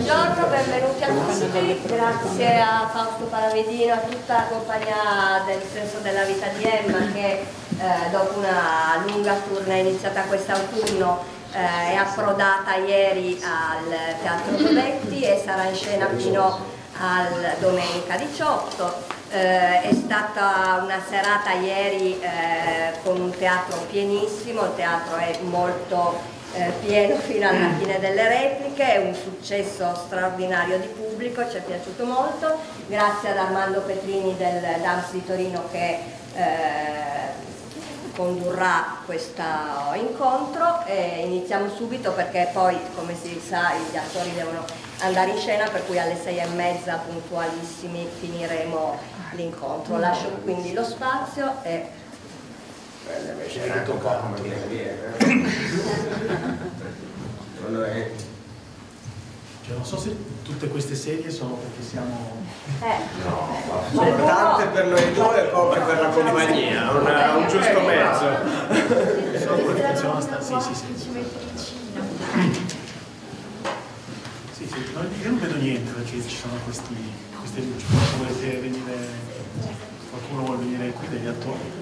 Buongiorno, benvenuti a tutti, grazie a Fausto Paravidino, a tutta la compagnia del Senso della Vita di Emma che dopo una lunga tournée iniziata quest'autunno è approdata ieri al Teatro Dovetti e sarà in scena fino al domenica 18. È stata una serata ieri con un teatro pienissimo, il teatro è molto pieno fino alla fine delle repliche, è un successo straordinario di pubblico, ci è piaciuto molto, grazie ad Armando Petrini del DAMS di Torino che condurrà questo incontro. Iniziamo subito perché poi, come si sa, gli attori devono andare in scena, per cui alle 6:30 puntualissimi finiremo l'incontro. Lascio quindi lo spazio e... Cioè, non so se tutte queste serie sono perché siamo... sono tante per noi due e poche per la compagnia, un giusto mezzo. Sì, no, io non vedo niente perché ci sono queste luci. Volete venire... Qualcuno vuole venire qui degli attori?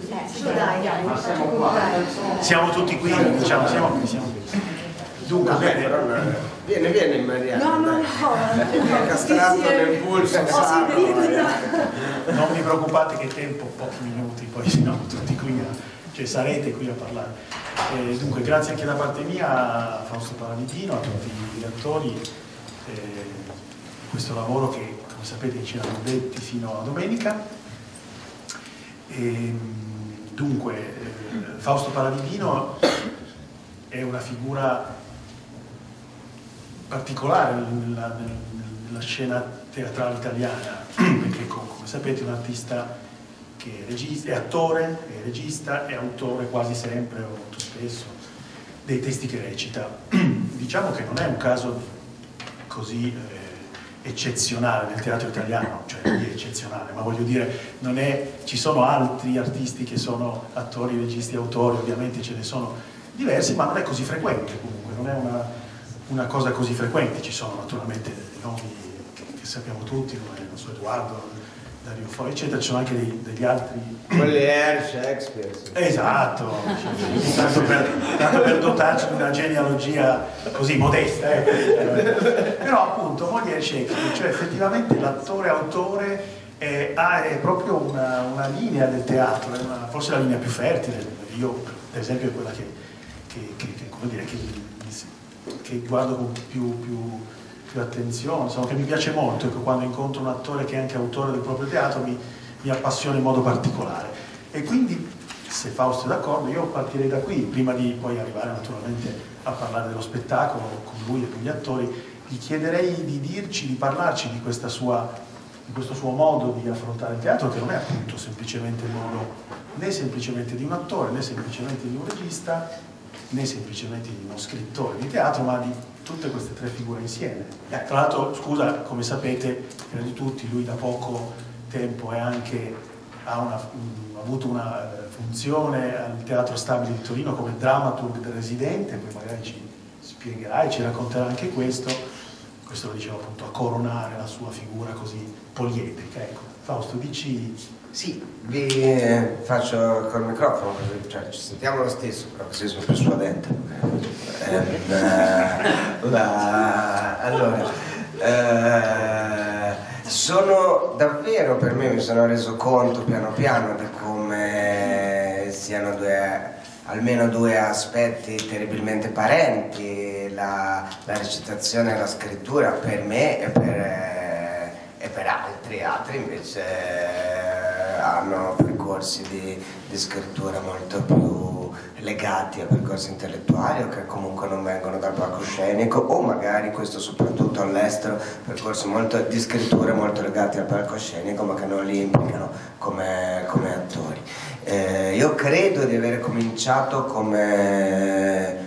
Siamo tutti qui, diciamo, siamo qui. Dunque, viene in Mariana. No. Castrato nel pulso. Non vi preoccupate che tempo, pochi minuti, poi siamo tutti qui, cioè sarete qui a parlare. Dunque, grazie anche da parte mia a Fausto Paravidino, a tutti gli attori, questo lavoro che, come sapete, ci hanno detti fino a domenica. Dunque, Fausto Paravidino è una figura particolare nella scena teatrale italiana, perché come sapete è un artista che è attore, è regista, è autore quasi sempre o molto spesso dei testi che recita. Diciamo che non è un caso così eccezionale nel teatro italiano, cioè non è eccezionale, ma voglio dire, ci sono altri artisti che sono attori, registi, autori, ovviamente ce ne sono diversi, ma non è così frequente comunque, non è una cosa così frequente. Ci sono naturalmente dei nomi che sappiamo tutti, come non so, Edoardo, Dario Fo, eccetera, ci sono anche degli altri... Molière, Shakespeare. Esatto, tanto per dotarci di una genealogia così modesta, però appunto Molière e Shakespeare, cioè effettivamente l'attore-autore è proprio una linea del teatro, è forse la linea più fertile. Io per esempio è quella che guardo con più attenzione, insomma, che mi piace molto, ecco, quando incontro un attore che è anche autore del proprio teatro mi appassiona in modo particolare. E quindi, se Fausto è d'accordo, io partirei da qui, prima di poi arrivare naturalmente a parlare dello spettacolo con lui e con gli attori. Gli chiederei di parlarci di questo suo modo di affrontare il teatro, che non è appunto semplicemente il modo né semplicemente di un attore, né semplicemente di un regista, né semplicemente di uno scrittore di teatro, ma di tutte queste tre figure insieme. Tra l'altro, scusa, come sapete, prima di tutti, lui da poco tempo ha avuto una funzione al Teatro Stabile di Torino come drammaturg del residente, poi magari ci spiegherà e ci racconterà anche questo lo dicevo appunto a coronare la sua figura così poliedrica. Ecco, Fausto, dici... Sì, vi faccio col microfono, cioè ci sentiamo lo stesso, però così sono persuadente. Sono davvero, per me mi sono reso conto piano piano di come siano almeno due aspetti terribilmente parenti, la recitazione e la scrittura per me e per altri invece hanno percorsi di scrittura molto più legati a percorsi intellettuali o che comunque non vengono dal palcoscenico, o magari, questo soprattutto all'estero, percorsi di scrittura molto legati al palcoscenico ma che non li implicano come attori. Io credo di aver cominciato come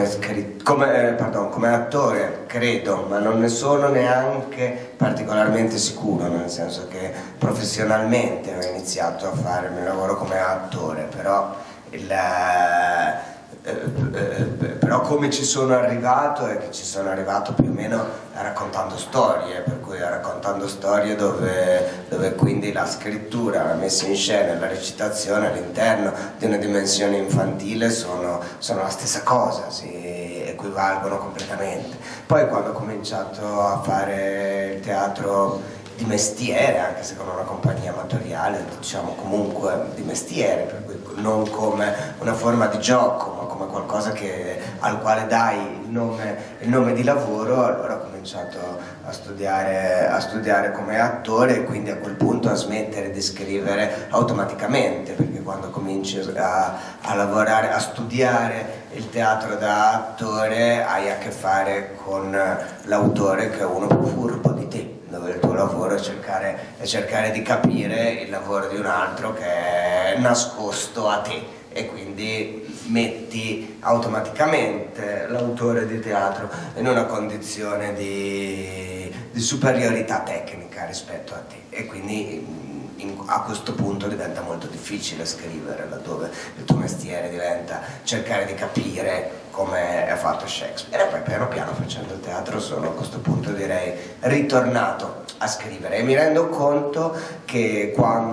attore, credo, ma non ne sono neanche particolarmente sicuro, nel senso che professionalmente ho iniziato a fare il mio lavoro come attore, però come ci sono arrivato è che ci sono arrivato più o meno raccontando storie, per cui raccontando storie dove quindi la scrittura, la messa in scena e la recitazione all'interno di una dimensione infantile sono la stessa cosa, si equivalgono completamente. Poi quando ho cominciato a fare il teatro di mestiere, anche se con una compagnia amatoriale, diciamo comunque di mestiere, per cui non come una forma di gioco, ma come qualcosa al quale dai il nome di lavoro, allora ho cominciato a studiare come attore e quindi a quel punto a smettere di scrivere automaticamente, perché quando cominci a lavorare, a studiare il teatro da attore hai a che fare con l'autore che è uno più furbo di te, dove il tuo lavoro è cercare di capire il lavoro di un altro che è nascosto a te, e quindi metti automaticamente l'autore di teatro in una condizione di superiorità tecnica rispetto a te, e quindi a questo punto diventa molto difficile scrivere, laddove il tuo mestiere diventa cercare di capire come è fatto Shakespeare. E poi piano piano, facendo il teatro, sono a questo punto, direi, ritornato a scrivere, e mi rendo conto che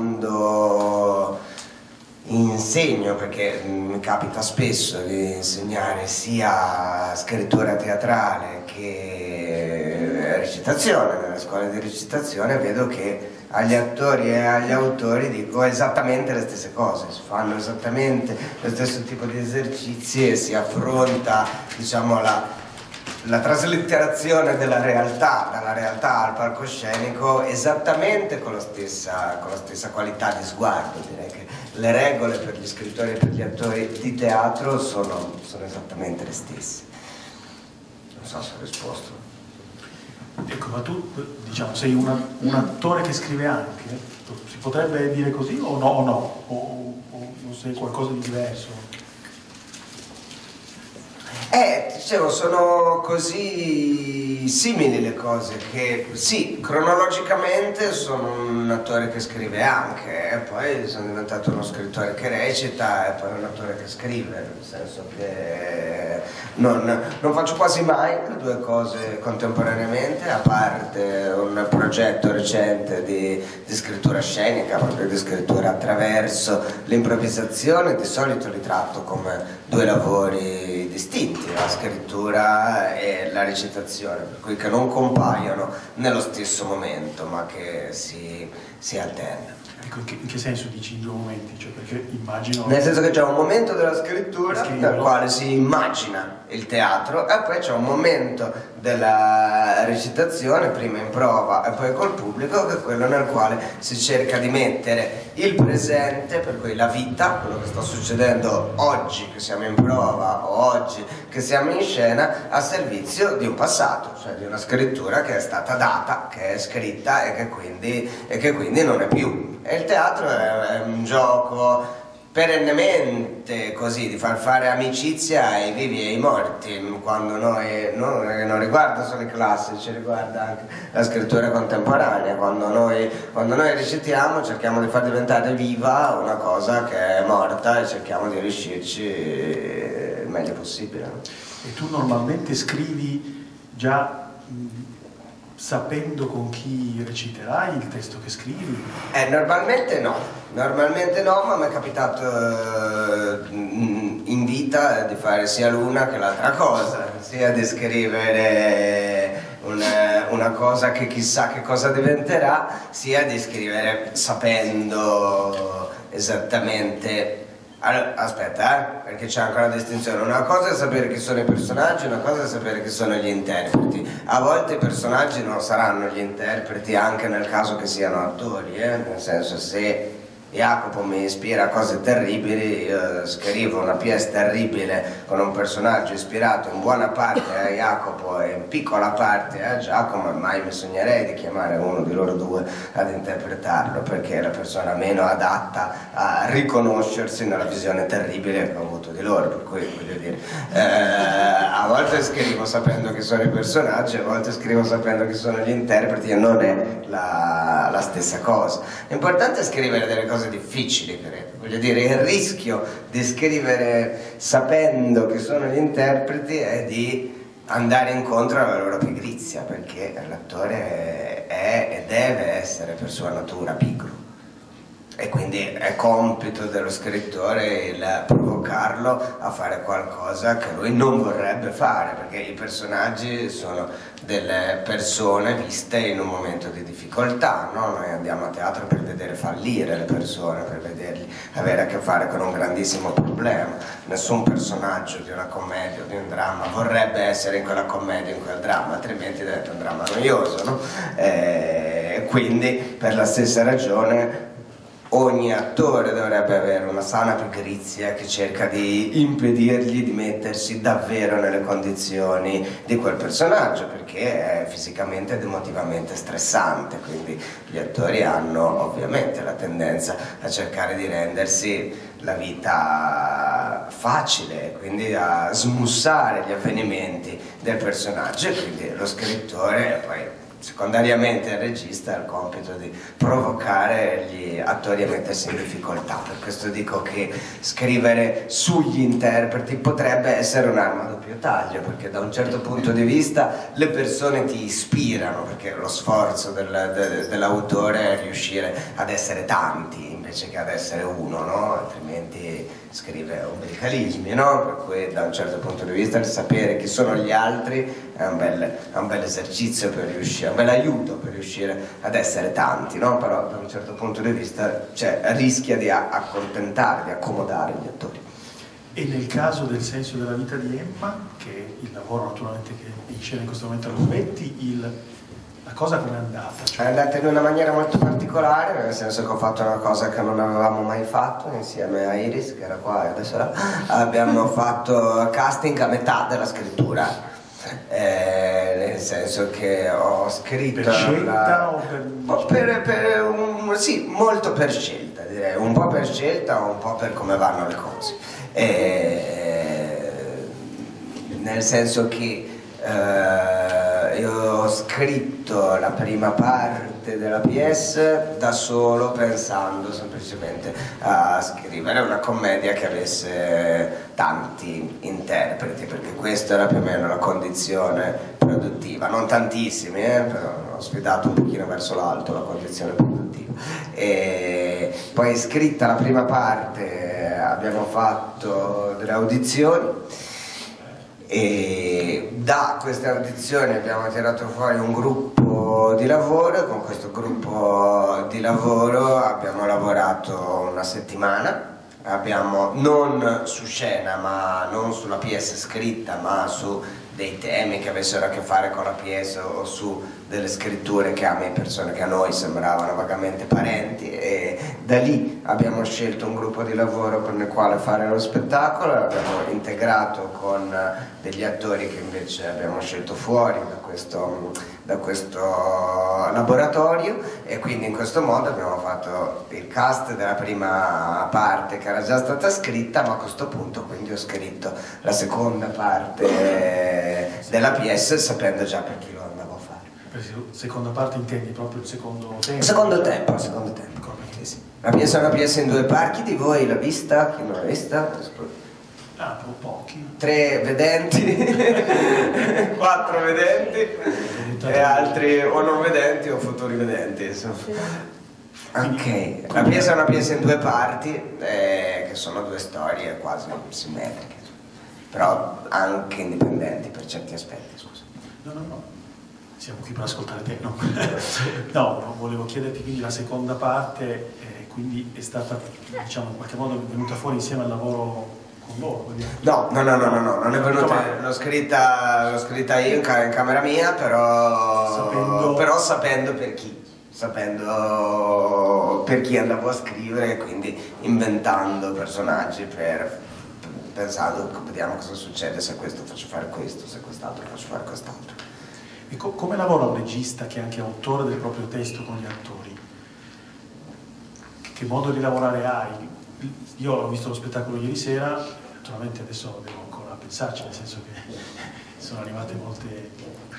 quando insegno, perché mi capita spesso di insegnare sia scrittura teatrale che recitazione nelle scuole di recitazione, vedo che agli attori e agli autori dico esattamente le stesse cose, si fanno esattamente lo stesso tipo di esercizi e si affronta, diciamo, la traslitterazione della realtà, dalla realtà al palcoscenico, esattamente con la stessa qualità di sguardo. Direi che le regole per gli scrittori e per gli attori di teatro sono esattamente le stesse. Non so se ho risposto. Ecco, ma tu, diciamo, sei un attore che scrive anche? Si potrebbe dire così o no? O sei qualcosa di diverso? Dicevo, sono così simili le cose che sì, cronologicamente sono un attore che scrive anche, e poi sono diventato uno scrittore che recita e poi un attore che scrive, nel senso che non faccio quasi mai le due cose contemporaneamente, a parte un progetto recente di scrittura scenica, proprio di scrittura attraverso l'improvvisazione. Di solito li tratto come due lavori distinti, la scrittura e la recitazione, per cui che non compaiono nello stesso momento, ma che si alternano. Ecco, in che senso dici in due momenti? Cioè, perché immagino... Nel senso che c'è un momento della scrittura nel quale si immagina il teatro, e poi c'è un momento della recitazione, prima in prova e poi col pubblico, che è quello nel quale si cerca di mettere il presente, per cui la vita, quello che sta succedendo oggi che siamo in prova o oggi che siamo in scena, a servizio di un passato, cioè di una scrittura che è stata data, che è scritta e che quindi non è più. E il teatro è un gioco perennemente così, di far fare amicizia ai vivi e ai morti, quando noi non riguarda solo i classici, riguarda anche la scrittura contemporanea. Quando noi recitiamo cerchiamo di far diventare viva una cosa che è morta e cerchiamo di riuscirci il meglio possibile. E tu normalmente scrivi già sapendo con chi reciterai il testo che scrivi? Normalmente no, ma mi è capitato in vita di fare sia l'una che l'altra cosa, sia di scrivere una cosa che chissà che cosa diventerà, sia di scrivere sapendo esattamente. Allora, aspetta, perché c'è anche una distinzione. Una cosa è sapere chi sono i personaggi, una cosa è sapere chi sono gli interpreti. A volte i personaggi non saranno gli interpreti, anche nel caso che siano attori, nel senso, se Jacopo mi ispira a cose terribili, io scrivo una pièce terribile con un personaggio ispirato in buona parte a Jacopo e in piccola parte a Giacomo, e mai mi sognerei di chiamare uno di loro due ad interpretarlo, perché è la persona meno adatta a riconoscersi nella visione terribile che ho avuto di loro. Per cui, voglio dire, a volte scrivo sapendo chi sono i personaggi, a volte scrivo sapendo chi sono gli interpreti, e non è la stessa cosa. L'importante è scrivere delle cose cose difficili, voglio dire, il rischio di scrivere sapendo che sono gli interpreti è di andare incontro alla loro pigrizia, perché l'attore è e deve essere per sua natura pigro. E quindi è compito dello scrittore il provocarlo a fare qualcosa che lui non vorrebbe fare, perché i personaggi sono delle persone viste in un momento di difficoltà, no? Noi andiamo a teatro per vedere fallire le persone, per vederli avere a che fare con un grandissimo problema. Nessun personaggio di una commedia o di un dramma vorrebbe essere in quella commedia, in quel dramma, altrimenti diventa un dramma noioso, no? Quindi per la stessa ragione ogni attore dovrebbe avere una sana pigrizia che cerca di impedirgli di mettersi davvero nelle condizioni di quel personaggio, perché è fisicamente ed emotivamente stressante, quindi gli attori hanno ovviamente la tendenza a cercare di rendersi la vita facile, quindi a smussare gli avvenimenti del personaggio, e quindi lo scrittore poi secondariamente il regista ha il compito di provocare gli attori a mettersi in difficoltà. Per questo dico che scrivere sugli interpreti potrebbe essere un'arma a doppio taglio, perché da un certo punto di vista le persone ti ispirano, perché lo sforzo dell'autore è riuscire ad essere tanti invece che ad essere uno, no? Altrimenti scrive ombelicalismi, no? Per cui da un certo punto di vista il sapere chi sono gli altri è un bel esercizio per riuscire, un bel aiuto per riuscire ad essere tanti, no? Però da un certo punto di vista rischia di accontentare, di accomodare gli attori. E nel caso del Senso della vita di Emma, che è il lavoro naturalmente che in scena in questo momento lo metti, la cosa com'è andata? È andata in una maniera molto particolare, nel senso che ho fatto una cosa che non avevamo mai fatto insieme a Iris, che era qua e adesso là. Abbiamo fatto casting a metà della scrittura, nel senso che ho scritto per scelta o per... sì, molto per scelta, direi, un po' per scelta, un po' per come vanno le cose, nel senso che io ho scritto la prima parte della PS da solo, pensando semplicemente a scrivere una commedia che avesse tanti interpreti, perché questa era più o meno la condizione produttiva, non tantissimi, però ho sfidato un pochino verso l'alto la condizione produttiva. E poi scritta la prima parte abbiamo fatto delle audizioni, e da queste audizioni abbiamo tirato fuori un gruppo di lavoro, e con questo gruppo di lavoro abbiamo lavorato una settimana, non su scena, ma non sulla PS scritta, ma su dei temi che avessero a che fare con la PS o su delle scritture che a me, persone che a noi sembravano vagamente parenti, e da lì abbiamo scelto un gruppo di lavoro con il quale fare lo spettacolo, l'abbiamo integrato con degli attori che invece abbiamo scelto fuori da questo laboratorio, e quindi in questo modo abbiamo fatto il cast della prima parte che era già stata scritta, ma a questo punto quindi ho scritto la seconda parte della PS sapendo già per chi lo andavo a fare. Seconda parte intendi proprio il secondo tempo? Secondo tempo. Sì. La PS è una PS in 2 parti, di voi l'ha vista? Chi non l'ha vista? Ah, pochi. 3 vedenti, 4 vedenti e altri o non vedenti o futuri vedenti, insomma. Ok, la PS è una PS in 2 parti, che sono 2 storie quasi simmetriche, però anche indipendenti per certi aspetti, scusa. No. Siamo qui per ascoltare te, no? No, volevo chiederti quindi la seconda parte, quindi è stata, diciamo, in qualche modo venuta fuori insieme al lavoro con loro? No, non è venuta, l'ho scritta io in camera mia, però sapendo per chi. Sapendo per chi andavo a scrivere, quindi inventando personaggi pensando, vediamo cosa succede se questo faccio fare questo, se quest'altro faccio fare quest'altro. E come lavora un regista che è anche autore del proprio testo con gli attori? Che modo di lavorare hai? Io ho visto lo spettacolo ieri sera, naturalmente adesso devo ancora pensarci, nel senso che sono arrivate molte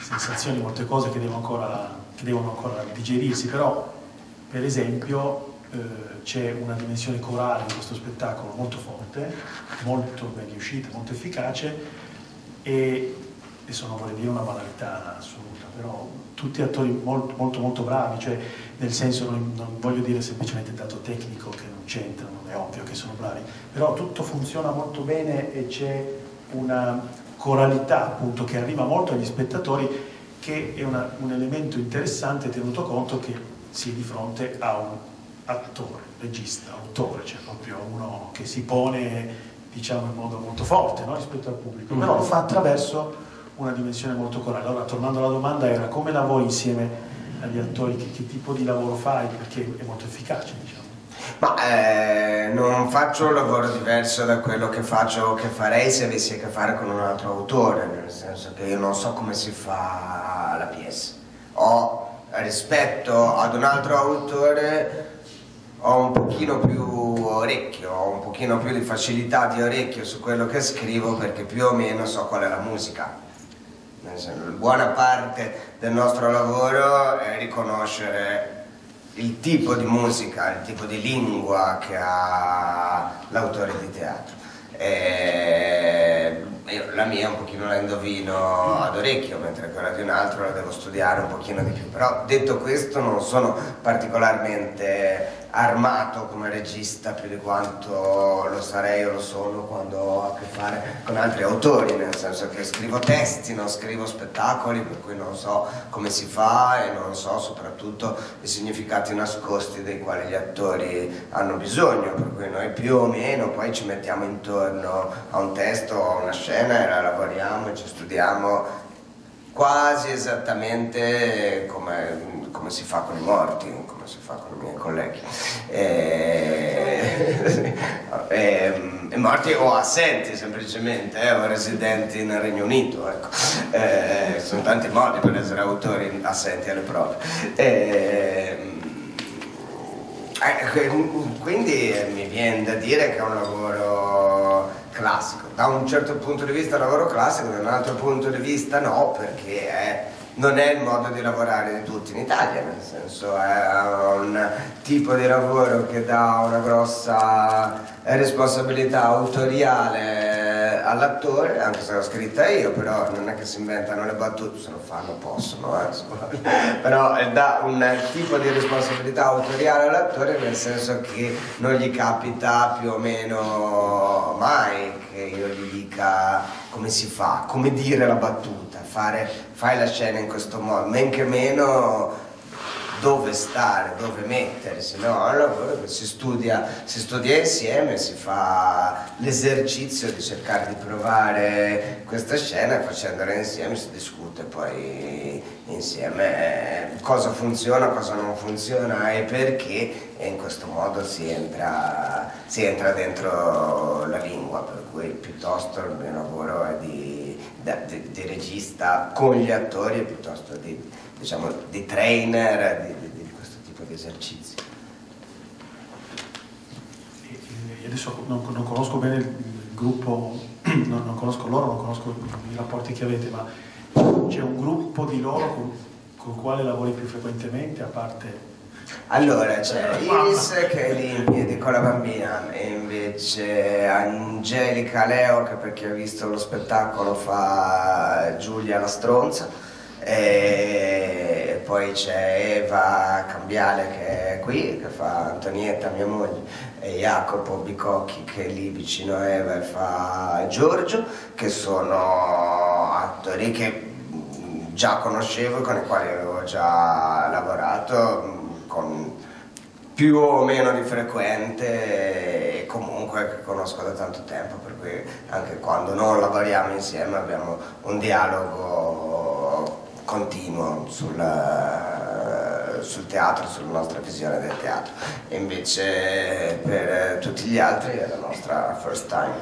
sensazioni, molte cose che devono ancora digerirsi, però per esempio c'è una dimensione corale in questo spettacolo molto forte, molto ben riuscita, molto efficace, e adesso non vorrei dire una banalità assoluta, però tutti attori molto bravi, cioè nel senso non voglio dire semplicemente il dato tecnico che non c'entra, non è ovvio che sono bravi, però tutto funziona molto bene e c'è una coralità appunto che arriva molto agli spettatori, che è un elemento interessante tenuto conto che si è di fronte a un attore, regista, autore, cioè proprio uno che si pone, diciamo, in modo molto forte, no, rispetto al pubblico, però lo fa attraverso una dimensione molto corale. Allora, tornando alla domanda, era come lavori insieme agli attori, che tipo di lavoro fai, perché è molto efficace, diciamo. Ma non faccio un lavoro diverso da quello che farei se avessi a che fare con un altro autore, nel senso che io non so come si fa la pièce. Rispetto ad un altro autore ho un pochino più orecchio, ho un pochino più di facilità di orecchio su quello che scrivo, perché più o meno so qual è la musica. Buona parte del nostro lavoro è riconoscere il tipo di musica, il tipo di lingua che ha l'autore di teatro. La mia un pochino la indovino ad orecchio, mentre quella di un altro la devo studiare un pochino di più. Però detto questo, non sono particolarmente armato come regista, più di quanto lo sarei o lo sono quando ho a che fare con altri autori, nel senso che scrivo testi, non scrivo spettacoli, per cui non so come si fa e non so soprattutto i significati nascosti dei quali gli attori hanno bisogno, per cui noi più o meno poi ci mettiamo intorno a un testo o a una scena e la lavoriamo e ci studiamo quasi esattamente come si fa con i morti, come si fa con i miei colleghi. Morti o assenti semplicemente, o residenti nel Regno Unito, ecco. Sono tanti modi per essere autori assenti alle prove. Quindi mi viene da dire che è un lavoro classico. Da un certo punto di vista è un lavoro classico, da un altro punto di vista no, perché non è il modo di lavorare di tutti in Italia, nel senso è un tipo di lavoro che dà una grossa responsabilità autoriale all'attore, anche se l'ho scritta io, però non è che si inventano le battute, se lo fanno possono, però dà un tipo di responsabilità autoriale all'attore, nel senso che non gli capita più o meno mai che io gli dica come si fa, come dire la battuta, fai la scena in questo modo, men che meno dove stare, dove mettersi, no? È un lavoro che si studia insieme, si fa l'esercizio di cercare di provare questa scena e facendola insieme si discute poi insieme cosa funziona, cosa non funziona e perché, e in questo modo si entra dentro la lingua, per cui piuttosto il mio lavoro è di regista con gli attori piuttosto di trainer di questo tipo di esercizi. Adesso non conosco bene il gruppo, non conosco loro, non conosco i rapporti che avete, ma c'è un gruppo di loro con il quale lavori più frequentemente, a parte... Allora c'è Iris che è lì in piedi con la bambina, e invece Angelica Leo, che per chi ha visto lo spettacolo fa Giulia la stronza, e poi c'è Eva Cambiale che è qui, che fa Antonietta, mia moglie, e Jacopo Bicocchi che è lì vicino a Eva e fa Giorgio, che sono attori che già conoscevo e con i quali avevo già lavorato con più o meno di frequente e comunque che conosco da tanto tempo, per cui anche quando non lavoriamo insieme abbiamo un dialogo continuo sul teatro, sulla nostra visione del teatro, e invece per tutti gli altri è la nostra first time.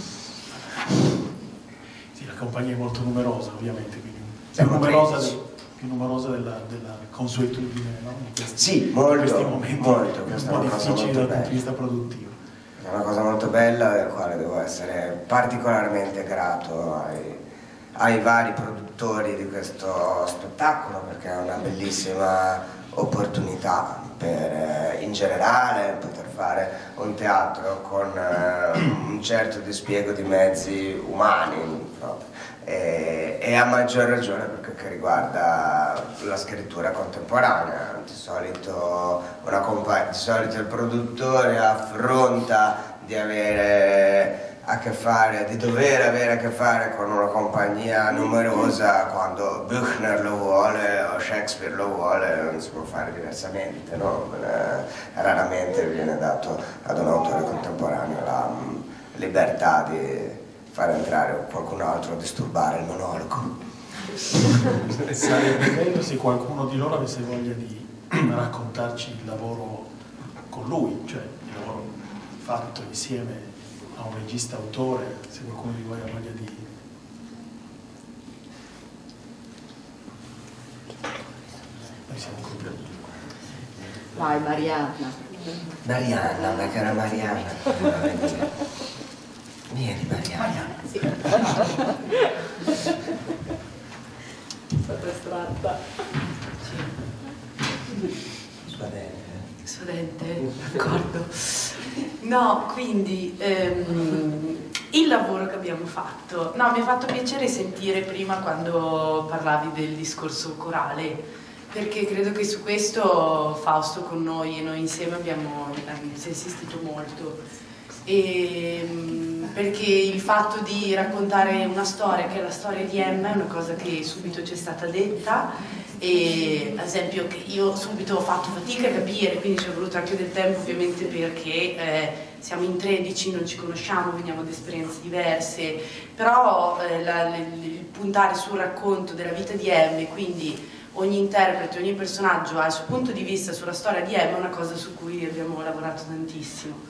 Sì, la compagnia è molto numerosa ovviamente, quindi più numerosa della consuetudine, no? Sì, questi momenti molto, un po' difficili dal punto di vista produttivo. È una cosa molto bella del quale devo essere particolarmente grato ai vari produttori di questo spettacolo, perché è una bellissima opportunità per in generale poter fare un teatro con un certo dispiego di mezzi umani proprio. E a maggior ragione perché riguarda la scrittura contemporanea. Di solito il produttore affronta di avere a che fare, di dover avere a che fare con una compagnia numerosa quando Büchner lo vuole o Shakespeare lo vuole, non si può fare diversamente, no? Raramente viene dato ad un autore contemporaneo la libertà di far entrare qualcun altro a disturbare il monologo. Sarebbe bello se qualcuno di loro avesse voglia di raccontarci il lavoro con lui, cioè il lavoro fatto insieme a un regista autore, se qualcuno di voi ha voglia di... Noi siamo contenti. Vai Marianna. Marianna, ma cara Marianna, vieni Marianna. Sì. Stata estratta. Studente, d'accordo. No, quindi il lavoro che abbiamo fatto, no, mi ha fatto piacere sentire prima quando parlavi del discorso corale, perché credo che su questo Fausto con noi e noi insieme abbiamo insistito molto. Perché il fatto di raccontare una storia che è la storia di Emma è una cosa che subito ci è stata detta, e ad esempio che io subito ho fatto fatica a capire, quindi ci è voluto anche del tempo ovviamente perché siamo in 13, non ci conosciamo, veniamo da esperienze diverse, però il puntare sul racconto della vita di Emma e quindi ogni interprete, ogni personaggio ha il suo punto di vista sulla storia di Emma è una cosa su cui abbiamo lavorato tantissimo.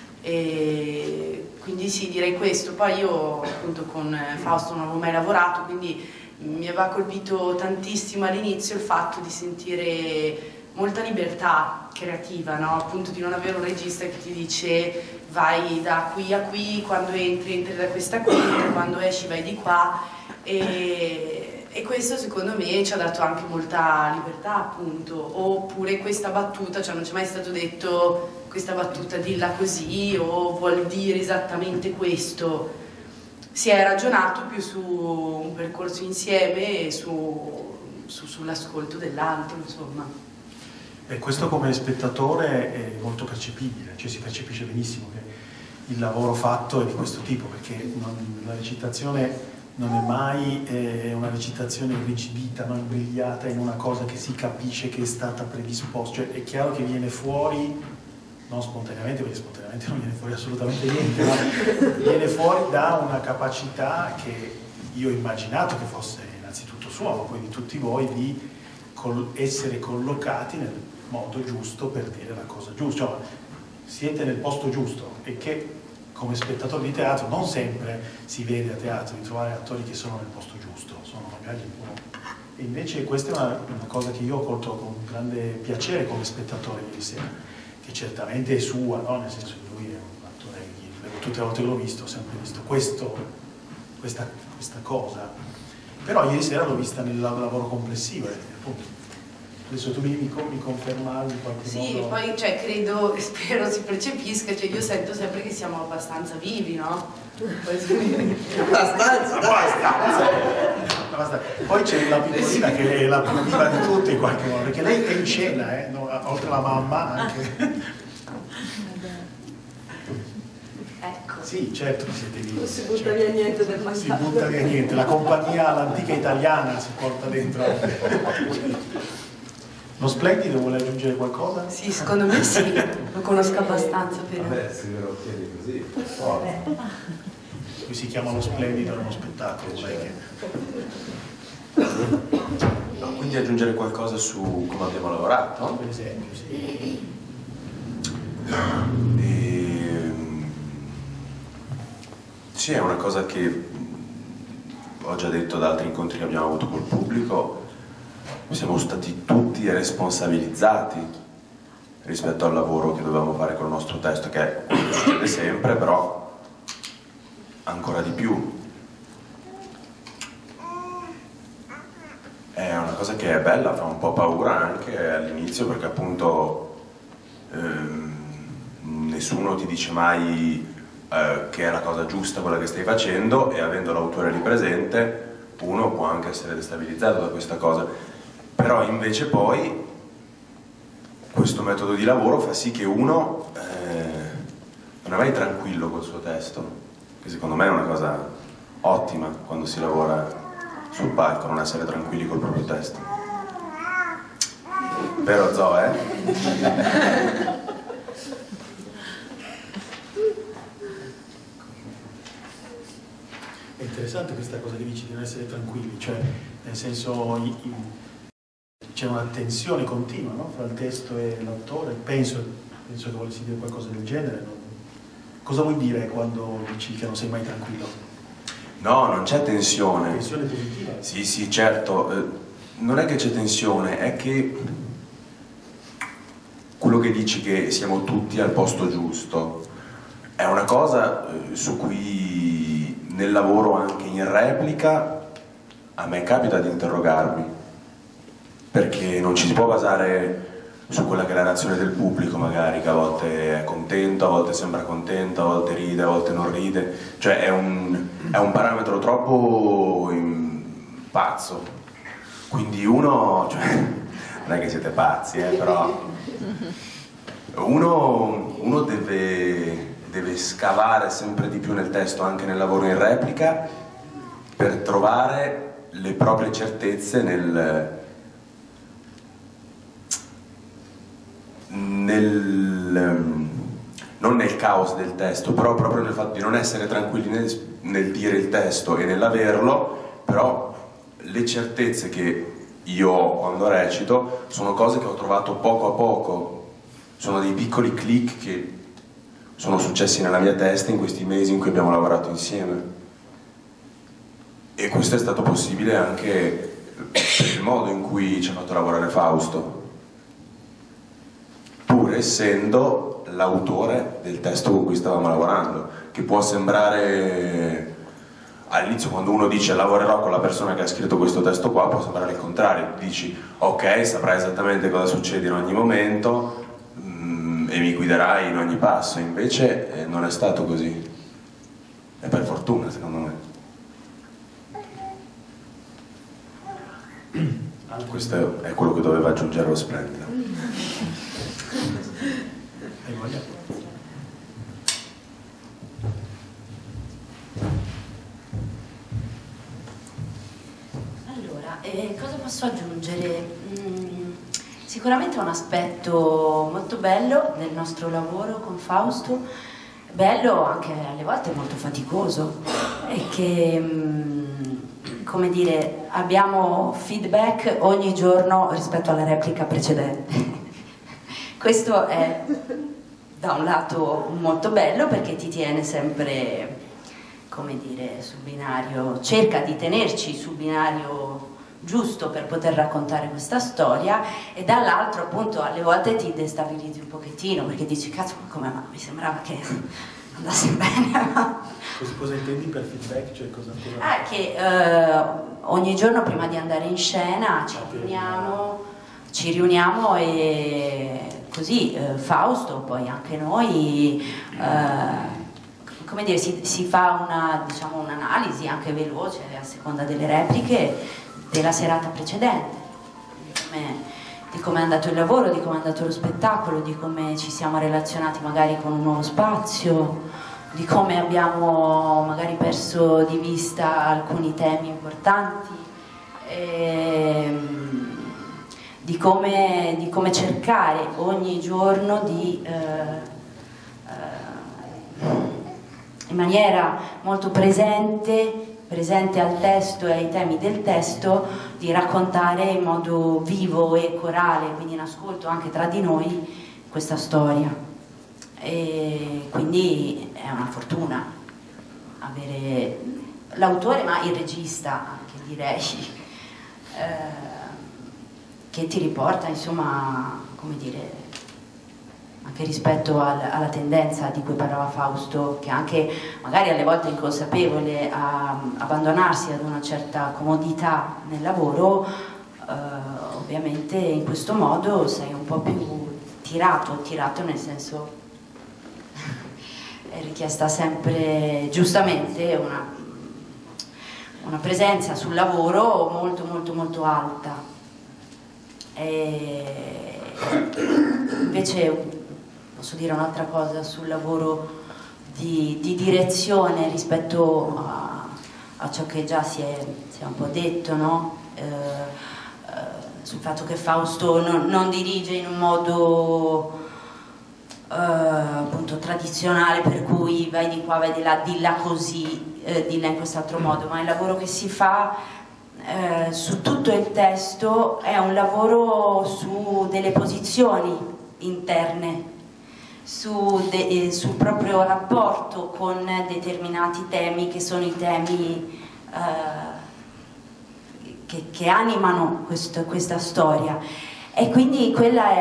E quindi sì, direi questo. Poi io appunto con Fausto non avevo mai lavorato, quindi mi aveva colpito tantissimo all'inizio il fatto di sentire molta libertà creativa, no? Appunto di non avere un regista che ti dice vai da qui a qui, quando entri da questa qui, quando esci vai di qua, e questo secondo me ci ha dato anche molta libertà, appunto. Oppure questa battuta, cioè non ci è mai stato detto questa battuta dilla così o vuol dire esattamente questo. Si è ragionato più su un percorso insieme e sull'ascolto dell'altro, insomma. E questo come spettatore è molto percepibile, cioè si percepisce benissimo che il lavoro fatto è di questo tipo, perché la recitazione non è mai una recitazione irrigidita, non imbrigliata in una cosa che si capisce che è stata predisposta, cioè è chiaro che viene fuori, non spontaneamente, perché spontaneamente non viene fuori assolutamente niente, ma viene fuori da una capacità che io ho immaginato che fosse innanzitutto sua, ma poi di tutti voi, di essere collocati nel modo giusto per dire la cosa giusta, cioè siete nel posto giusto, e che come spettatore di teatro non sempre si vede a teatro di trovare attori che sono nel posto giusto, sono magari un po'... E invece questa è una cosa che io ho colto con grande piacere come spettatore ieri sera, che certamente è sua, no? Nel senso che lui è un attore che tutte le volte che l'ho visto, ho sempre visto questa cosa, però ieri sera l'ho vista nel lavoro complessivo, appunto. Adesso tu mi confermavi in qualche modo. Sì, poi cioè, credo e spero si percepisca, cioè io sento sempre che siamo abbastanza vivi, no? Abbastanza. Poi c'è la piccolina che è la più viva di tutte in qualche modo, perché lei è in scena, no, oltre alla mamma anche. Ecco. Sì, certo che siete vivi. Non si butta via niente del Si mangiare. butta via niente, la compagnia all'antica italiana si porta dentro. Lo Splendido vuole aggiungere qualcosa? Sì, secondo me sì, lo conosco abbastanza per... Vabbè, se me lo chiedi così. Qui si chiama Lo Splendido, è uno spettacolo. No, quindi aggiungere qualcosa su come abbiamo lavorato? Per esempio, sì. Sì, è una cosa che ho già detto ad altri incontri che abbiamo avuto col pubblico. Siamo stati tutti responsabilizzati rispetto al lavoro che dovevamo fare con il nostro testo, che è quello che succede sempre, però ancora di più. È una cosa che è bella, fa un po' paura anche all'inizio, perché appunto nessuno ti dice mai che è la cosa giusta quella che stai facendo, e avendo l'autore lì presente uno può anche essere destabilizzato da questa cosa. Però invece poi questo metodo di lavoro fa sì che uno non è mai tranquillo col suo testo, che secondo me è una cosa ottima quando si lavora sul palco, non essere tranquilli col proprio testo. Vero Zoe? È interessante questa cosa che dici di non essere tranquilli, cioè nel senso c'è una tensione continua, no? Fra il testo e l'autore. Penso che volessi dire qualcosa del genere, no? Cosa vuoi dire quando dici che non sei mai tranquillo? No, non c'è tensione. Tensione positiva? Sì, sì, certo. Non è che c'è tensione, è che quello che dici che siamo tutti al posto giusto è una cosa su cui nel lavoro, anche in replica, a me capita di interrogarmi, perché non ci si può basare su quella che è la reazione del pubblico, magari, che a volte è contento, a volte sembra contento, a volte ride, a volte non ride. Cioè è un parametro troppo pazzo. Quindi uno, cioè, non è che siete pazzi, però uno deve scavare sempre di più nel testo, anche nel lavoro in replica, per trovare le proprie certezze non nel caos del testo, però proprio nel fatto di non essere tranquilli nel dire il testo e nell'averlo. Però le certezze che io ho quando recito sono cose che ho trovato poco a poco, sono dei piccoli click che sono successi nella mia testa in questi mesi in cui abbiamo lavorato insieme, e questo è stato possibile anche per il modo in cui ci ha fatto lavorare Fausto, pur essendo l'autore del testo con cui stavamo lavorando, che può sembrare all'inizio, quando uno dice lavorerò con la persona che ha scritto questo testo qua, può sembrare il contrario. Dici ok, saprai esattamente cosa succede in ogni momento e mi guiderai in ogni passo. Invece non è stato così, e per fortuna, secondo me. Questo è quello che doveva aggiungere lo Splendida. Cosa posso aggiungere? Sicuramente un aspetto molto bello del nostro lavoro con Fausto, bello anche alle volte molto faticoso, è che, come dire, abbiamo feedback ogni giorno rispetto alla replica precedente. Questo è da un lato molto bello, perché ti tiene sempre, come dire, sul binario, cerca di tenerci sul binario giusto per poter raccontare questa storia, e dall'altro appunto alle volte ti destabilizzi un pochettino, perché dici cazzo, ma come, ma mi sembrava che andasse bene. Cosa intendi per feedback? Cioè, cosa... Che ogni giorno prima di andare in scena ci riuniamo e così Fausto, poi anche noi, come dire, si fa diciamo, un'analisi anche veloce a seconda delle repliche della serata precedente, di come è andato il lavoro, di come è andato lo spettacolo, di come ci siamo relazionati magari con un nuovo spazio, di come abbiamo magari perso di vista alcuni temi importanti, di come cercare ogni giorno in maniera molto presente al testo e ai temi del testo, di raccontare in modo vivo e corale, quindi in ascolto anche tra di noi, questa storia. E quindi è una fortuna avere l'autore, ma il regista anche, direi, che ti riporta, insomma, come dire, anche rispetto alla tendenza di cui parlava Fausto, che anche magari alle volte è inconsapevole a abbandonarsi ad una certa comodità nel lavoro, ovviamente in questo modo sei un po' più, tirato nel senso è richiesta sempre giustamente una presenza sul lavoro molto molto molto alta. E invece posso dire un'altra cosa sul lavoro di direzione rispetto a ciò che già si è un po' detto, no? Sul fatto che Fausto non dirige in un modo appunto tradizionale, per cui vai di qua, vai di là, dilla così, dilla in quest'altro modo, ma il lavoro che si fa su tutto il testo è un lavoro su delle posizioni interne, sul proprio rapporto con determinati temi che sono i temi che animano questa storia, e quindi quella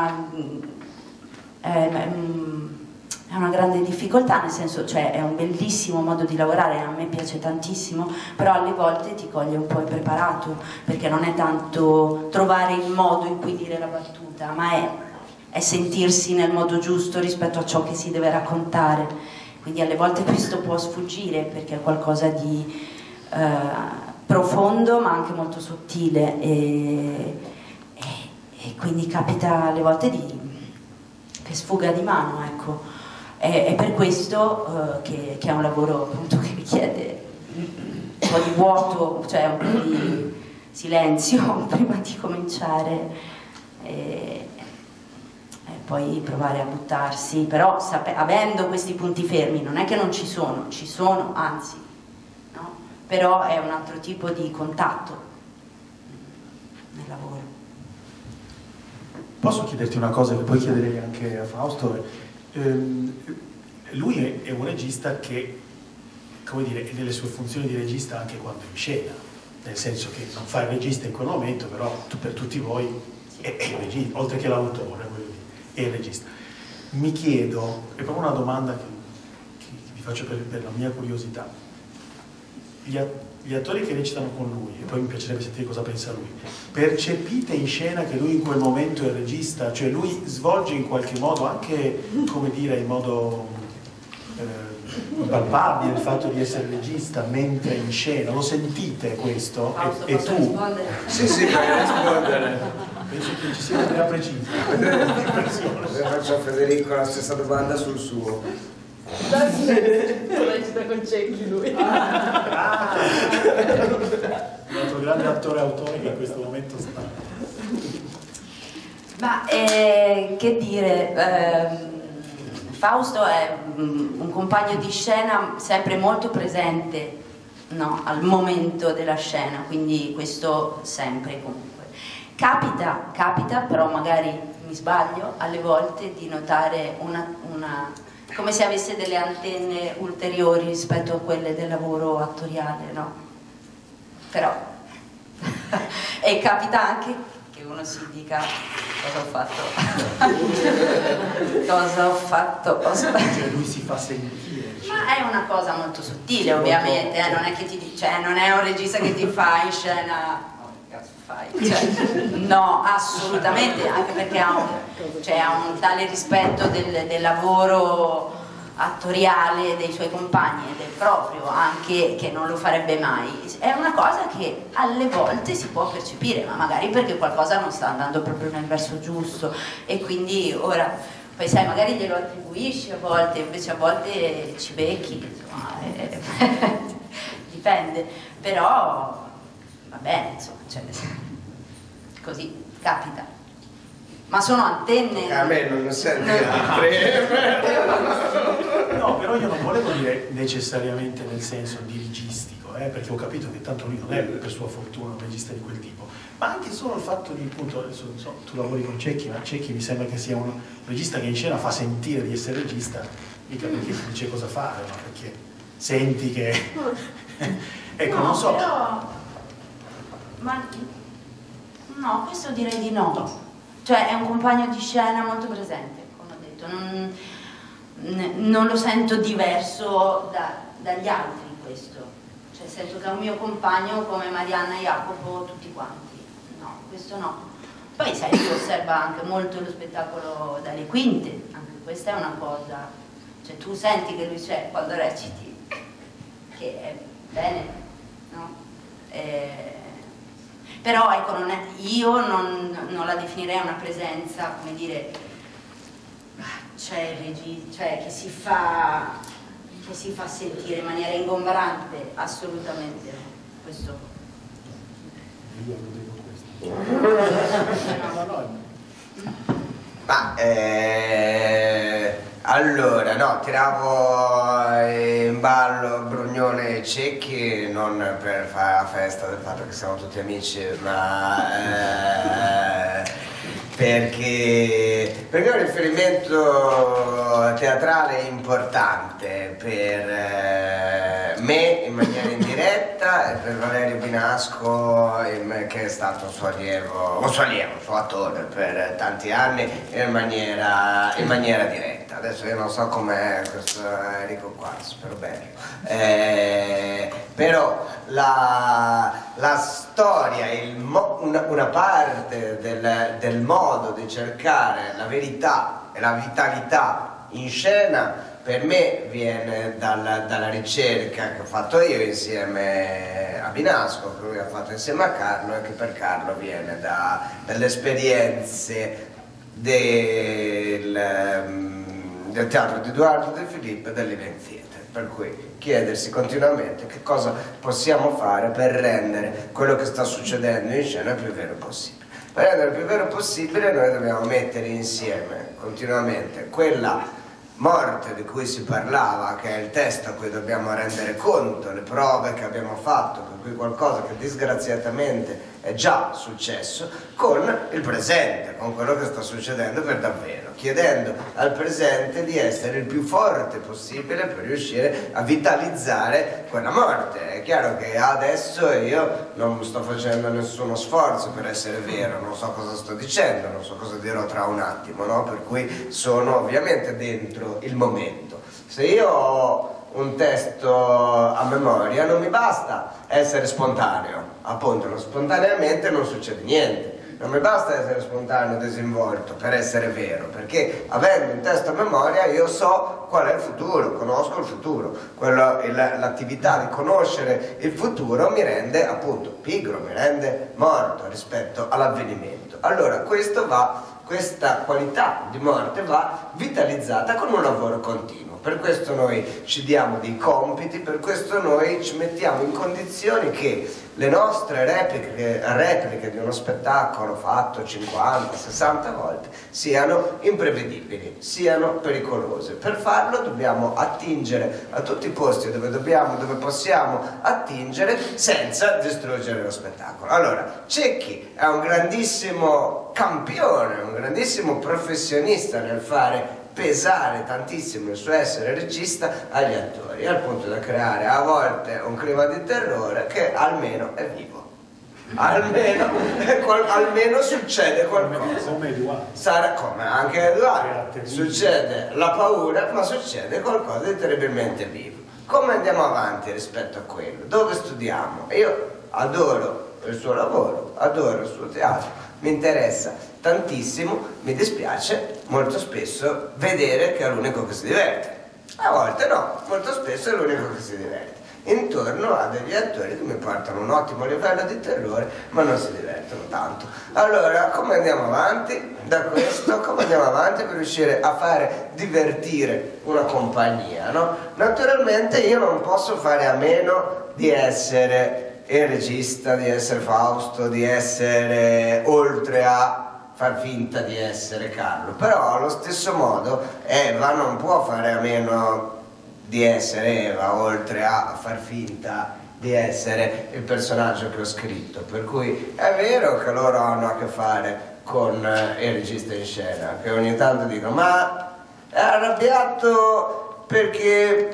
è una grande difficoltà, nel senso, cioè è un bellissimo modo di lavorare, a me piace tantissimo, però alle volte ti coglie un po' impreparato, perché non è tanto trovare il modo in cui dire la battuta, ma è sentirsi nel modo giusto rispetto a ciò che si deve raccontare. Quindi alle volte questo può sfuggire perché è qualcosa di profondo ma anche molto sottile, e quindi capita alle volte che sfuga di mano, ecco. È per questo che è un lavoro appunto che richiede un po' di vuoto, cioè un po' di silenzio prima di cominciare, e poi provare a buttarsi, però avendo questi punti fermi, non è che non ci sono, anzi, no? Però è un altro tipo di contatto nel lavoro. Posso chiederti una cosa che poi chiederei anche a Fausto? Lui è un regista che, come dire, è nelle sue funzioni di regista anche quando è in scena, nel senso che non fa il regista in quel momento, però per tutti voi è il regista, oltre che l'autore, è il regista. Mi chiedo, è proprio una domanda che vi faccio per la mia curiosità: gli attori che recitano con lui, e poi mi piacerebbe sentire cosa pensa lui, percepite in scena che lui in quel momento è il regista? Cioè lui svolge in qualche modo, anche, come dire, in modo palpabile il fatto di essere regista mentre in scena? Lo sentite questo? Fausto, e posso tu? rispondere? Sì, puoi rispondere. Penso che ci sia una precisa. Faccio a Federico la stessa domanda sul suo. Recita con Cecchi lui. Un altro grande attore-autore che in questo momento sta. Ma che dire, Fausto è un compagno di scena sempre molto presente, no, al momento della scena, quindi questo sempre comunque. Capita, però magari mi sbaglio, alle volte di notare come se avesse delle antenne ulteriori rispetto a quelle del lavoro attoriale, no? Però e capita anche che uno si dica: cosa ho fatto? Cosa ho fatto? Cioè lui si fa sentire. Ma è una cosa molto sottile, ovviamente, non è che non è un regista che ti fa in scena. No, assolutamente, anche perché ha un tale rispetto del lavoro attoriale dei suoi compagni e del proprio, anche, che non lo farebbe mai. È una cosa che alle volte si può percepire, ma magari perché qualcosa non sta andando proprio nel verso giusto, e quindi ora poi sai, magari glielo attribuisci a volte, invece a volte ci becchi, insomma, dipende, però va bene, insomma, cioè, così capita, ma sono antenne. A me non senti. No, però io non volevo dire necessariamente nel senso dirigistico, perché ho capito che tanto lui non è, per sua fortuna, un regista di quel tipo, ma anche solo il fatto di, appunto, adesso, non so, tu lavori con Cecchi, ma Cecchi mi sembra che sia un regista che in scena fa sentire di essere regista, mica perché ti dice cosa fare, ma perché senti che ecco, no, non so. Però... Ma no, questo direi di no. Cioè è un compagno di scena molto presente, come ho detto, non lo sento diverso dagli altri in questo. Cioè sento che è un mio compagno come Marianna e Jacopo tutti quanti. No, questo no. Poi sai, si osserva anche molto lo spettacolo dalle quinte, anche questa è una cosa, cioè tu senti che lui c'è quando reciti, che è bene, no? Però ecco, io non la definirei una presenza, come dire, cioè che si fa sentire in maniera ingombrante, assolutamente no. Questo. Ma allora no, tiravo in ballo Brugnone e Cecchi non per fare la festa del fatto che siamo tutti amici, ma perché è un riferimento teatrale importante per me in maniera indiretta e per Valerio Binasco che è stato un suo allievo, un suo attore per tanti anni in maniera diretta. Adesso io non so com'è questo Enrico qua, spero bene. Però la storia, una parte del modo di cercare la verità e la vitalità in scena per me viene dalla ricerca che ho fatto io insieme a Binasco, che lui ha fatto insieme a Carlo e che per Carlo viene dalle esperienze del teatro di Edoardo De Filippo e dell'Event Theater, per cui chiedersi continuamente che cosa possiamo fare per rendere quello che sta succedendo in scena il più vero possibile. Per rendere il più vero possibile noi dobbiamo mettere insieme continuamente quella morte di cui si parlava, che è il testo a cui dobbiamo rendere conto, le prove che abbiamo fatto, per cui qualcosa che disgraziatamente è già successo, con il presente, con quello che sta succedendo per davvero, chiedendo al presente di essere il più forte possibile per riuscire a vitalizzare quella morte. È chiaro che adesso io non sto facendo nessuno sforzo per essere vero, non so cosa sto dicendo, non so cosa dirò tra un attimo, no? Per cui sono ovviamente dentro il momento. Se io ho un testo a memoria non mi basta essere spontaneo, appunto, spontaneamente non succede niente. Non mi basta essere spontaneo, disinvolto per essere vero, perché avendo un testo a memoria io so qual è il futuro, conosco il futuro. L'attività di conoscere il futuro mi rende appunto pigro, mi rende morto rispetto all'avvenimento. Allora questa qualità di morte va vitalizzata con un lavoro continuo. Per questo noi ci diamo dei compiti, per questo noi ci mettiamo in condizioni che le nostre repliche di uno spettacolo fatto 50, 60 volte siano imprevedibili, siano pericolose. Per farlo dobbiamo attingere a tutti i posti dove possiamo attingere senza distruggere lo spettacolo. Allora, Cecchi è un grandissimo campione, un grandissimo professionista nel fare pesare tantissimo il suo essere regista agli attori, al punto da creare a volte un clima di terrore che almeno è vivo. Almeno succede qualcosa. Sarà come anche Edoardo. Succede la paura, ma succede qualcosa di terribilmente vivo. Come andiamo avanti rispetto a quello? Dove studiamo? Io adoro il suo lavoro, adoro il suo teatro. Mi interessa tantissimo, mi dispiace molto spesso vedere che è l'unico che si diverte. A volte no, molto spesso è l'unico che si diverte. Intorno a degli attori che mi portano un ottimo livello di terrore, ma non si divertono tanto. Allora, come andiamo avanti da questo? Come andiamo avanti per riuscire a fare divertire una compagnia, no? Naturalmente io non posso fare a meno di essere il regista, di essere Fausto, di essere oltre a far finta di essere Carlo, però allo stesso modo Eva non può fare a meno di essere Eva, oltre a far finta di essere il personaggio che ho scritto, per cui è vero che loro hanno a che fare con il regista in scena, che ogni tanto dicono ma è arrabbiato perché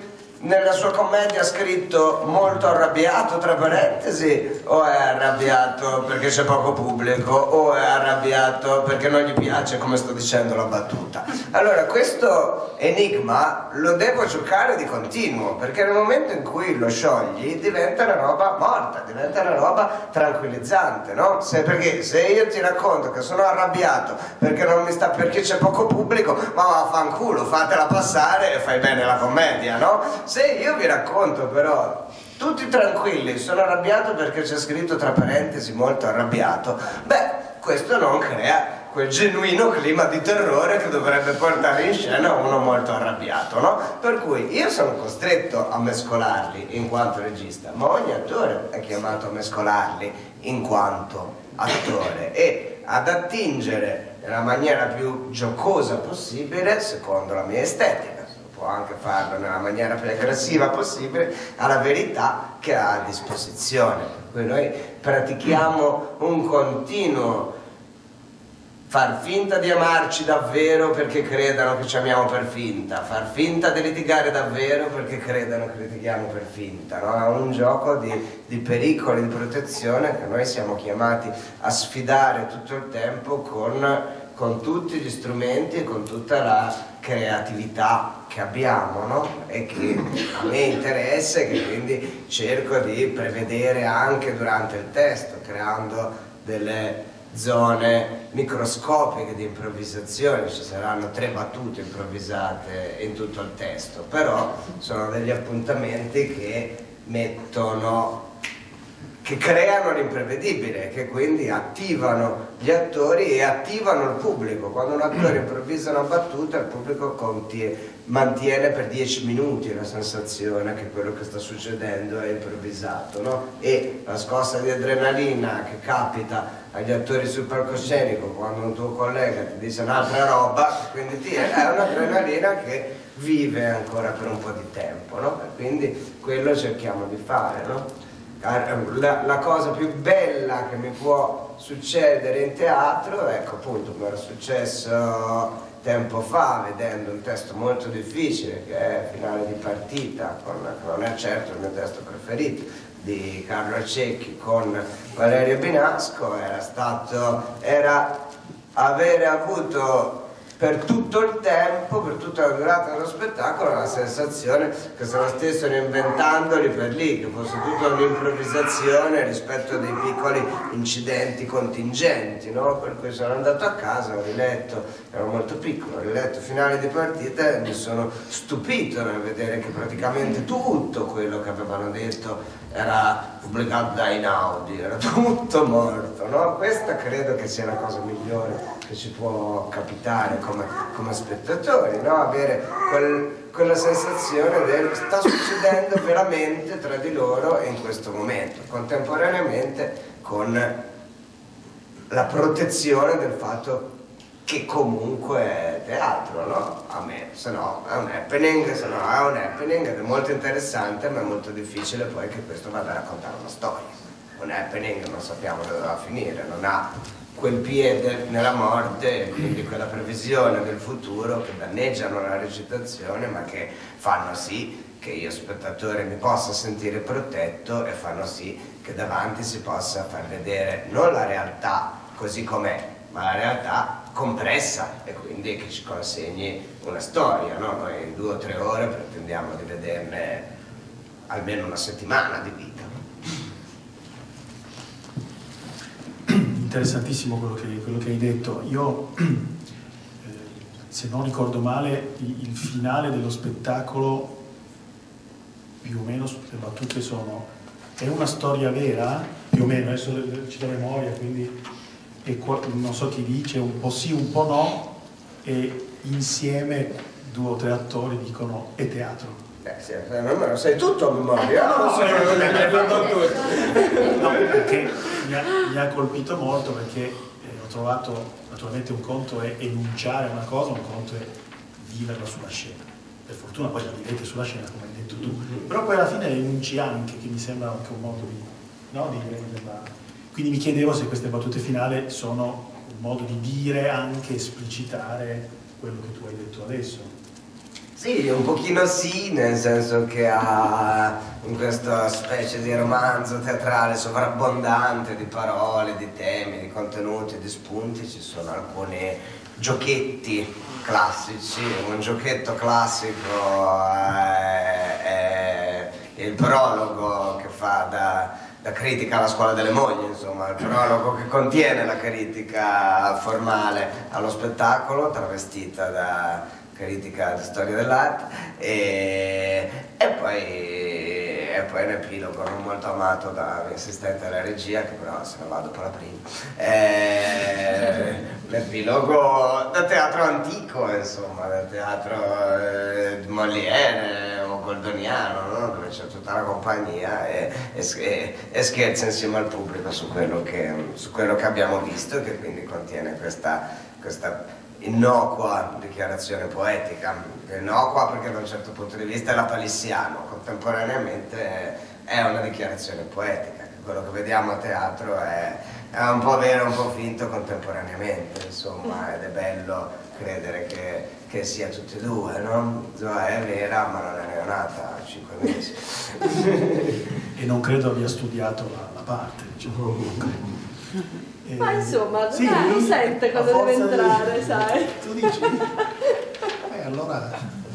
nella sua commedia ha scritto molto arrabbiato tra parentesi, o è arrabbiato perché c'è poco pubblico, o è arrabbiato perché non gli piace, come sto dicendo, la battuta. Allora questo enigma lo devo giocare di continuo, perché nel momento in cui lo sciogli diventa una roba morta, diventa una roba tranquillizzante, no? Perché se io ti racconto che sono arrabbiato perché non mi sta, perché c'è poco pubblico, ma vaffanculo, fatela passare e fai bene la commedia, no? Se io vi racconto però tutti tranquilli, sono arrabbiato perché c'è scritto tra parentesi molto arrabbiato, beh, questo non crea quel genuino clima di terrore che dovrebbe portare in scena uno molto arrabbiato, no? Per cui io sono costretto a mescolarli in quanto regista, ma ogni attore è chiamato a mescolarli in quanto attore e ad attingere nella maniera più giocosa possibile, secondo la mia estetica, può anche farlo nella maniera più aggressiva possibile, alla verità che ha a disposizione. Per cui noi pratichiamo un continuo far finta di amarci davvero perché credano che ci amiamo per finta, far finta di litigare davvero perché credano che litighiamo per finta, no? È un gioco di pericoli, di protezione che noi siamo chiamati a sfidare tutto il tempo con tutti gli strumenti e con tutta la creatività che abbiamo, no? E che a me interessa e che quindi cerco di prevedere anche durante il testo, creando delle zone microscopiche di improvvisazione. Ci saranno 3 battute improvvisate in tutto il testo, però sono degli appuntamenti che creano l'imprevedibile, che quindi attivano gli attori e attivano il pubblico. Quando un attore improvvisa una battuta, il pubblico mantiene per 10 minuti la sensazione che quello che sta succedendo è improvvisato, no? E la scossa di adrenalina che capita agli attori sul palcoscenico quando un tuo collega ti dice un'altra roba, quindi è un'adrenalina che vive ancora per un po' di tempo, no? E quindi quello cerchiamo di fare, no? La cosa più bella che mi può succedere in teatro, ecco appunto, mi era successo tempo fa vedendo un testo molto difficile che è Finale di partita, che non è certo il mio testo preferito, di Carlo Cecchi con Valerio Binasco, era avere avuto per tutto il tempo, per tutta la durata dello spettacolo, la sensazione che se lo stessero inventando lì per lì, che fosse tutta un'improvvisazione rispetto a dei piccoli incidenti contingenti, no? Per cui sono andato a casa, ho riletto, ero molto piccolo, ho riletto Finale di partita e mi sono stupito nel vedere che praticamente tutto quello che avevano detto era pubblicato da Einaudi, era tutto morto, no? Questa credo che sia la cosa migliore che ci può capitare come spettatori, no? Avere quella sensazione del sta succedendo veramente tra di loro in questo momento, contemporaneamente con la protezione del fatto che comunque è teatro, no? A me, se no è un happening, ed è molto interessante, ma è molto difficile poi che questo vada a raccontare una storia. Un happening non sappiamo dove va a finire, non ha quel piede nella morte e quindi quella previsione del futuro che danneggiano la recitazione, ma che fanno sì che io spettatore mi possa sentire protetto e fanno sì che davanti si possa far vedere non la realtà così com'è, ma la realtà compressa e quindi che ci consegni una storia, no? Noi in 2 o 3 ore pretendiamo di vederne almeno una settimana di vita. Interessantissimo quello che hai detto. Io, se non ricordo male, il finale dello spettacolo, più o meno le battute sono: è una storia vera, più o meno, adesso cito a memoria, quindi non so chi dice, un po' sì, un po' no, e insieme 2 o 3 attori dicono è teatro. Sì, non me lo sai tutto a memoria, no, perché mi ha colpito molto, perché ho trovato, naturalmente un conto è enunciare una cosa, un conto è viverla sulla scena. Per fortuna poi la vivete sulla scena, come hai detto tu, però poi alla fine enunci anche, che mi sembra anche un modo di renderla. Quindi mi chiedevo se queste battute finali sono un modo di dire, anche esplicitare quello che tu hai detto adesso. Sì, un pochino sì, nel senso che ha in questa specie di romanzo teatrale sovrabbondante di parole, di temi, di contenuti, di spunti, ci sono alcuni giochetti classici. Un giochetto classico è il prologo che fa da critica alla scuola delle mogli, insomma, il prologo che contiene la critica formale allo spettacolo, travestita da critica di storia dell'arte, e poi un epilogo non molto amato da mio assistente alla regia, che però se ne va dopo la prima. Un epilogo da teatro antico, insomma, da teatro di Molière o goldoniano, no? Dove c'è tutta la compagnia e scherza insieme al pubblico su quello che abbiamo visto, e che quindi contiene questa innocua dichiarazione poetica. Innocua perché da un certo punto di vista è lapalissiano, contemporaneamente è una dichiarazione poetica, che quello che vediamo a teatro è un po' vero, un po' finto contemporaneamente, insomma, ed è bello credere che sia tutti e due, no? Zoe è vera ma non è neonata a 5 mesi. E non credo abbia studiato la parte, diciamo, non credo. Ma insomma, sì, lo sente cosa deve entrare, sai? Tu dici? Allora...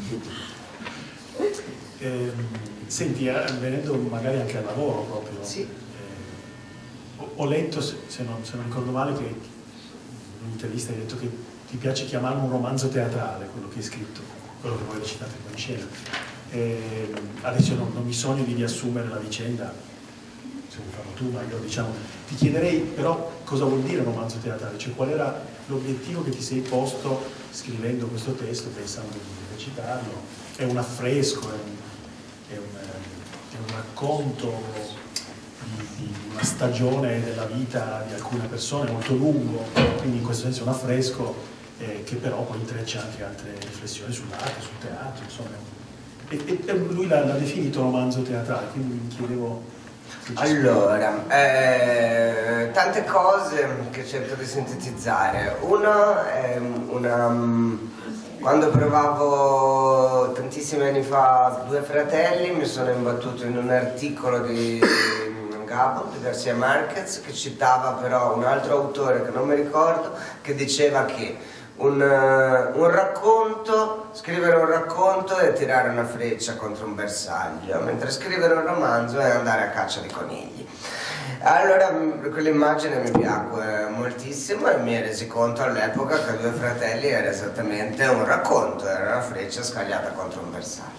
senti, venendo magari anche al lavoro proprio, sì. Ho letto, se non ricordo male, che in un'intervista hai detto che ti piace chiamarlo un romanzo teatrale, quello che hai scritto, quello che voi recitate poi in scena. Adesso non mi sogno di riassumere la vicenda, se vuoi farlo tu, ma io ti chiederei però cosa vuol dire romanzo teatrale, cioè qual era l'obiettivo che ti sei posto scrivendo questo testo, pensando di recitarlo. È un affresco, è un racconto di una stagione della vita di alcune persone molto lungo, quindi in questo senso è un affresco che però poi intreccia anche altre riflessioni sull'arte, sul teatro, insomma. E lui l'ha definito romanzo teatrale, quindi mi chiedevo... Allora, tante cose che cerco di sintetizzare. Uno è quando provavo tantissimi anni fa Due fratelli, mi sono imbattuto in un articolo di Gabo, di Garcia Marquez, che citava però un altro autore che non mi ricordo, che diceva che un racconto, scrivere un racconto è tirare una freccia contro un bersaglio, mentre scrivere un romanzo è andare a caccia di conigli. Allora quell'immagine mi piacque moltissimo e mi resi conto all'epoca che Due fratelli era esattamente un racconto, era una freccia scagliata contro un bersaglio.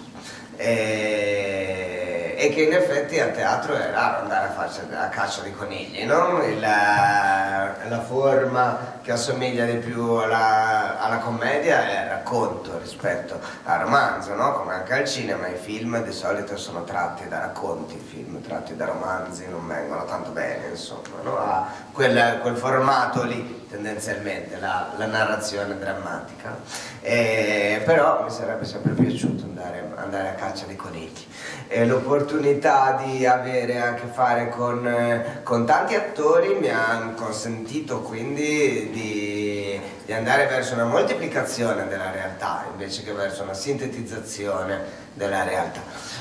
E che in effetti a teatro era andare a caccia di conigli, no? La forma che assomiglia di più alla commedia è il racconto rispetto al romanzo, no? Come anche al cinema, i film di solito sono tratti da racconti, i film tratti da romanzi non vengono tanto bene, insomma, no? Ha quel formato lì tendenzialmente, la narrazione drammatica, però mi sarebbe sempre piaciuto andare a caccia di conigli. L'opportunità di avere a che fare con tanti attori mi ha consentito quindi di andare verso una moltiplicazione della realtà invece che verso una sintetizzazione della realtà.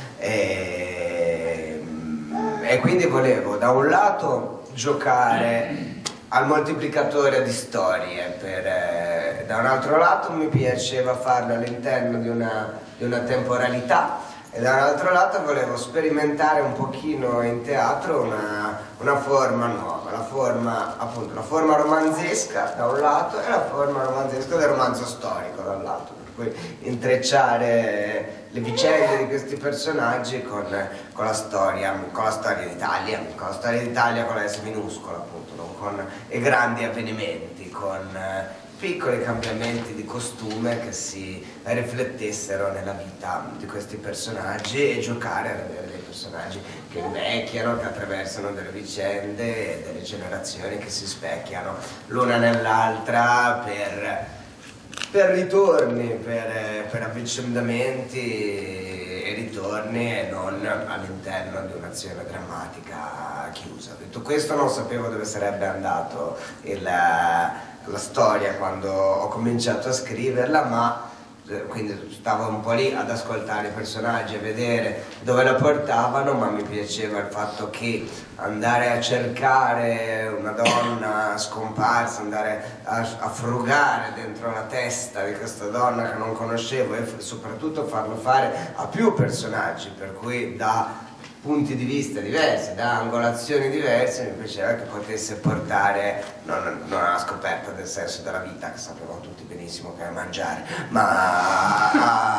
E quindi volevo da un lato giocare al moltiplicatore di storie, da un altro lato mi piaceva farlo all'interno di una temporalità, e da un altro lato volevo sperimentare un pochino in teatro una forma nuova, la forma romanzesca da un lato e la forma romanzesca del romanzo storico dall'altro, per cui intrecciare le vicende di questi personaggi con la storia d'Italia, con la S minuscola, appunto, non con i grandi avvenimenti, con piccoli cambiamenti di costume che si riflettessero nella vita di questi personaggi, e giocare ad avere dei personaggi che invecchiano, che attraversano delle vicende e delle generazioni che si specchiano l'una nell'altra per ritorni, per avvicendamenti e ritorni, e non all'interno di un'azione drammatica chiusa. Detto questo, non sapevo dove sarebbe andato la storia quando ho cominciato a scriverla, ma quindi stavo un po' lì ad ascoltare i personaggi, a vedere dove la portavano, ma mi piaceva il fatto che andare a cercare una donna scomparsa, andare a frugare dentro la testa di questa donna che non conoscevo e soprattutto farlo fare a più personaggi, per cui da punti di vista diversi, da angolazioni diverse, mi piaceva che potesse portare non alla scoperta del senso della vita, che sapevamo tutti benissimo che è mangiare, ma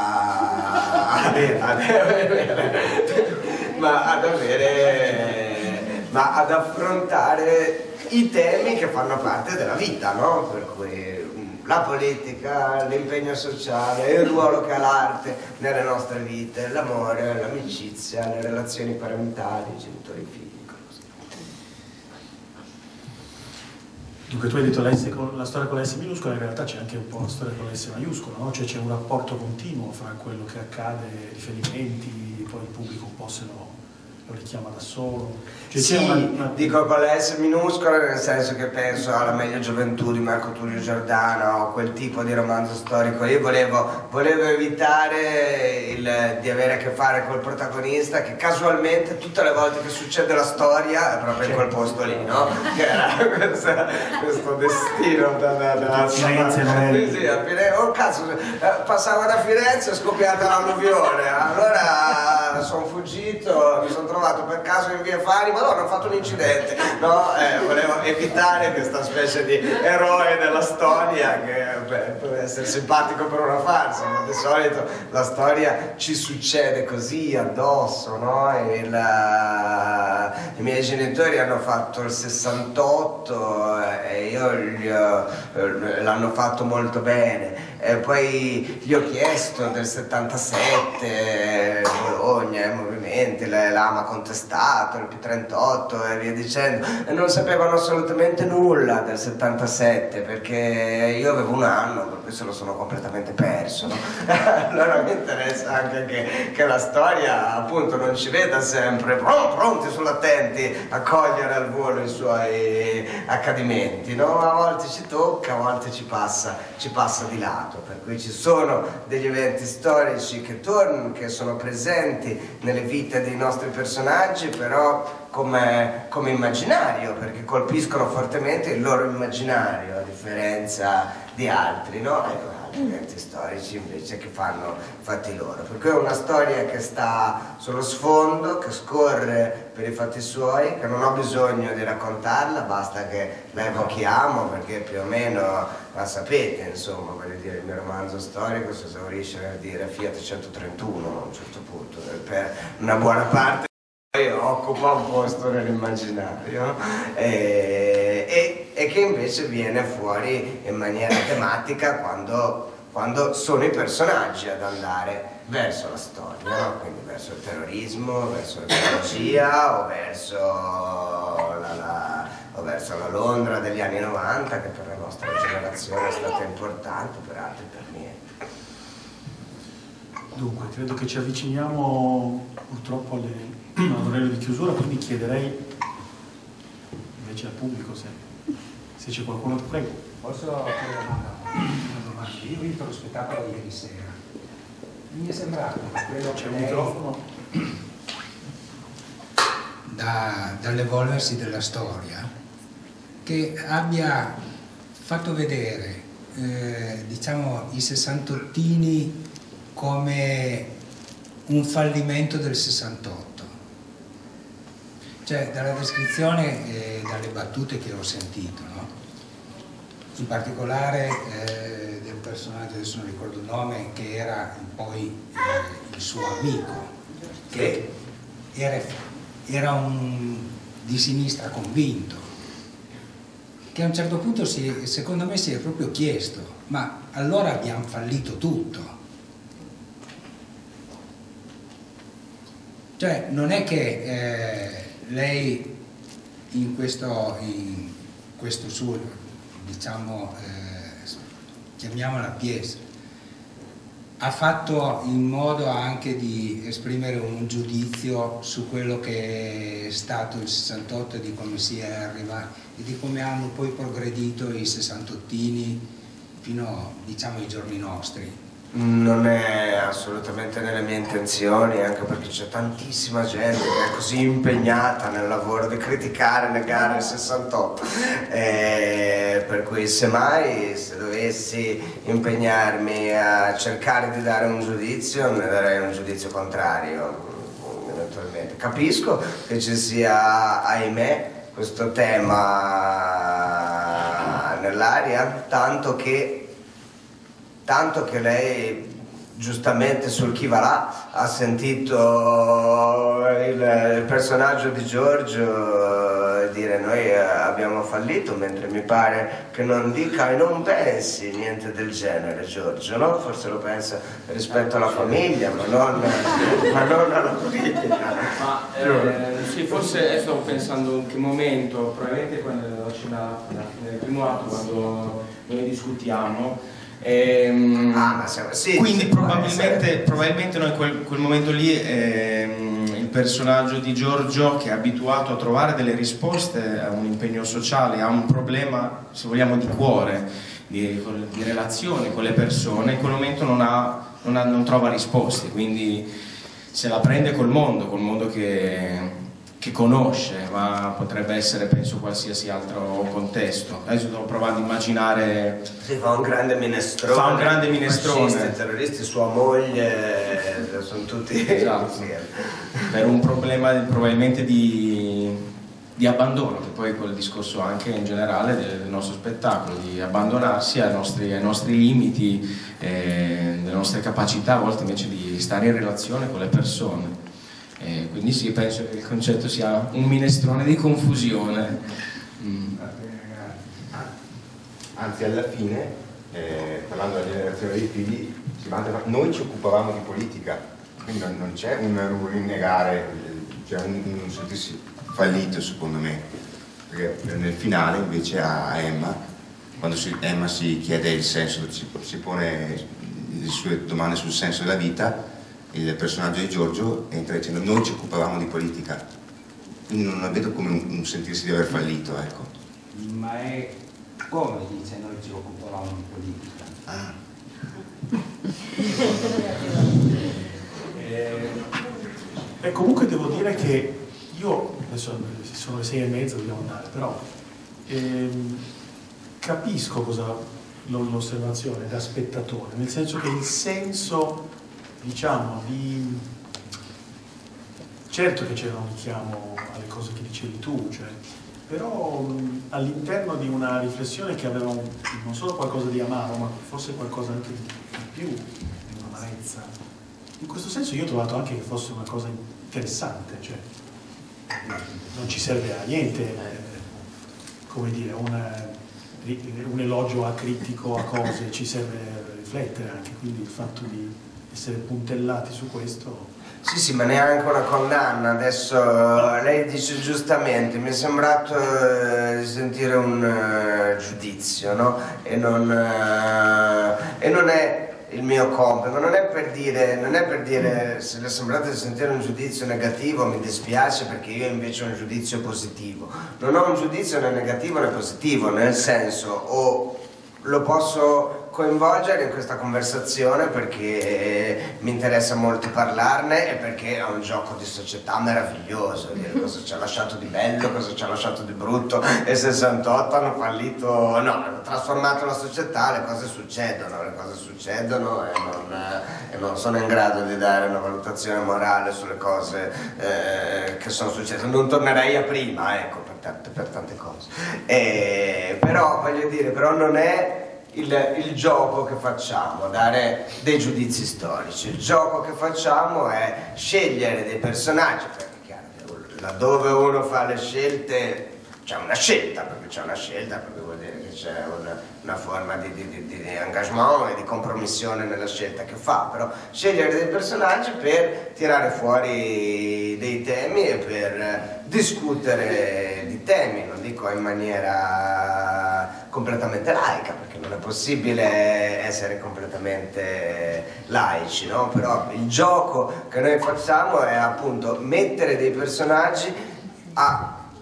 ad affrontare i temi che fanno parte della vita, no? Per cui la politica, l'impegno sociale, il ruolo che ha l'arte nelle nostre vite, l'amore, l'amicizia, le relazioni parentali, genitori, figli, cose. Dunque tu hai detto la storia con la S minuscola, in realtà c'è anche un po' la storia con la S maiuscola, no? Cioè c'è un rapporto continuo fra quello che accade, riferimenti, poi il pubblico un po' se lo richiama da solo. Cioè, sì, dico con la S minuscola nel senso che penso alla Meglio gioventù di Marco Tullio Giordano o quel tipo di romanzo storico. Io volevo evitare di avere a che fare col protagonista che casualmente tutte le volte che succede la storia è proprio in quel posto lì, no? Che era questo destino da Firenze, non è... Sì, a Firenze, oh cazzo, passavo da Firenze e è scoppiata l'alluvione, allora sono fuggito, mi sono trovato per caso in via Fari, ma no, ho fatto un incidente, no? Volevo evitare questa specie di eroe della storia che può essere simpatico per una farsa, ma di solito la storia ci succede così addosso, no? I miei genitori hanno fatto il 68 e l'hanno fatto molto bene. E poi gli ho chiesto del 77, Bologna, i movimenti, l'AMA contestato, il P38 e via dicendo, e non sapevano assolutamente nulla del 77 perché io avevo un anno, per cui se lo sono completamente perso, no? Allora mi interessa anche che la storia appunto non ci veda sempre pronti sull'attenti a cogliere al volo i suoi accadimenti, no? A volte ci tocca, a volte ci passa di lato. Per cui ci sono degli eventi storici che tornano, che sono presenti nelle vite dei nostri personaggi, però come immaginario, perché colpiscono fortemente il loro immaginario, a differenza di altri, no? Altri eventi storici invece che fanno fatti loro. Per cui è una storia che sta sullo sfondo, che scorre per i fatti suoi, che non ho bisogno di raccontarla, basta che la evochiamo, perché più o meno la sapete, insomma, voglio dire, il mio romanzo storico si esaurisce nel dire Fiat 131 a un certo punto, per una buona parte occupa un posto nell'immaginario e che invece viene fuori in maniera tematica quando sono i personaggi ad andare verso la storia, no? Quindi verso il terrorismo, verso l'ecologia o verso la Londra degli anni 90, che per la nostra generazione è stata importante, per altri per niente. Dunque, credo che ci avviciniamo purtroppo all'orario di chiusura, quindi chiederei invece al pubblico se c'è qualcuno. Prego. Posso fare una domanda? Io ho visto lo spettacolo ieri sera. Mi è sembrato quello c'è un microfono dall'evolversi della storia che abbia fatto vedere diciamo i sessantottini come un fallimento del 68. Cioè dalla descrizione e dalle battute che ho sentito, no? In particolare del personaggio, adesso non ricordo il nome, che era poi il suo amico, che era un di sinistra convinto, che a un certo punto secondo me si è proprio chiesto: ma allora abbiamo fallito tutto? Cioè non è che lei in questo suo, diciamo, chiamiamola pièce, ha fatto in modo anche di esprimere un giudizio su quello che è stato il 68 e di come si è arrivati e di come hanno poi progredito i sessantottini fino, diciamo, ai giorni nostri. Non è assolutamente nelle mie intenzioni, anche perché c'è tantissima gente che è così impegnata nel lavoro di criticare le gare 68, per cui semmai se dovessi impegnarmi a cercare di dare un giudizio, ne darei un giudizio contrario eventualmente. Capisco che ci sia, ahimè, questo tema nell'aria, tanto che lei giustamente sul chi va là ha sentito il personaggio di Giorgio dire noi abbiamo fallito, mentre mi pare che non dica e non pensi niente del genere Giorgio, no? Forse lo pensa rispetto alla famiglia, ma non alla politica. Sì, forse stavo pensando in che momento, probabilmente quando alla fine del primo atto, quando noi discutiamo. Sì, quindi probabilmente noi quel momento lì il personaggio di Giorgio, che è abituato a trovare delle risposte a un impegno sociale, a un problema, se vogliamo, di cuore, di relazione con le persone, in quel momento non trova risposte, quindi se la prende col mondo che conosce, ma potrebbe essere, penso, qualsiasi altro contesto. Adesso sto provando a immaginare. Sì, fa un grande minestrone. Fa un grande minestrone. Fascisti, terroristi, sua moglie, sono tutti. Esatto. Per un problema probabilmente di abbandono, che poi è quel discorso anche in generale del nostro spettacolo, di abbandonarsi ai nostri limiti, delle nostre capacità, a volte invece di stare in relazione con le persone. Quindi sì, penso che il concetto sia un minestrone di confusione. Anzi, alla fine, parlando della generazione dei figli, noi ci occupavamo di politica, quindi non c'è un rinnegare, c'è un sentirsi fallito, secondo me, perché nel finale invece a Emma, quando Emma si chiede il senso, si pone le sue domande sul senso della vita, il personaggio di Giorgio entra dicendo noi ci occupavamo di politica, quindi non la vedo come un sentirsi di aver fallito, ecco. Ma è come dice noi ci occupavamo di politica? E comunque devo dire che io, adesso sono le 6:30, dobbiamo andare, però capisco cosa l'osservazione da spettatore, nel senso che il senso, diciamo, certo che c'era un richiamo alle cose che dicevi tu, cioè, però all'interno di una riflessione che aveva non solo qualcosa di amaro, ma forse qualcosa anche di più, di un'amarezza. In questo senso io ho trovato anche che fosse una cosa interessante, cioè non ci serve a niente, come dire, un elogio acritico a cose, ci serve a riflettere anche, quindi il fatto di essere puntellati su questo. Sì, ma neanche una condanna. Adesso lei dice giustamente, mi è sembrato di sentire un giudizio, no? E non è il mio compito, non è per dire se le è sembrato di sentire un giudizio negativo mi dispiace perché io invece ho un giudizio positivo. Non ho un giudizio né negativo né positivo, nel senso, o lo posso coinvolgere in questa conversazione perché mi interessa molto parlarne e perché è un gioco di società meraviglioso, dire cosa ci ha lasciato di bello, cosa ci ha lasciato di brutto, e 68 hanno fallito, no, hanno trasformato la società, le cose succedono e non sono in grado di dare una valutazione morale sulle cose che sono successe, non tornerei a prima, ecco, per tante cose, però voglio dire, però non è il gioco che facciamo, dare dei giudizi storici. Il gioco che facciamo è scegliere dei personaggi, perché è chiaro, laddove uno fa le scelte c'è una scelta, perché vuol dire che c'è una forma di engagement e di compromissione nella scelta che fa, però scegliere dei personaggi per tirare fuori dei temi e per discutere di temi, non dico in maniera completamente laica, perché non è possibile essere completamente laici, no? Però il gioco che noi facciamo è appunto mettere dei personaggi a